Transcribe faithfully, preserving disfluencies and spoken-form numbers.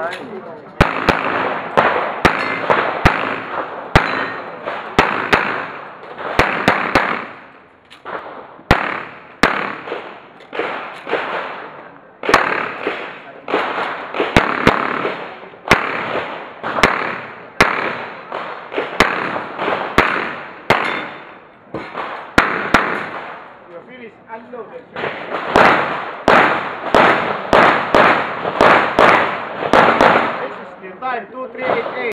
Finish unloaded. This is the time two three eight eight.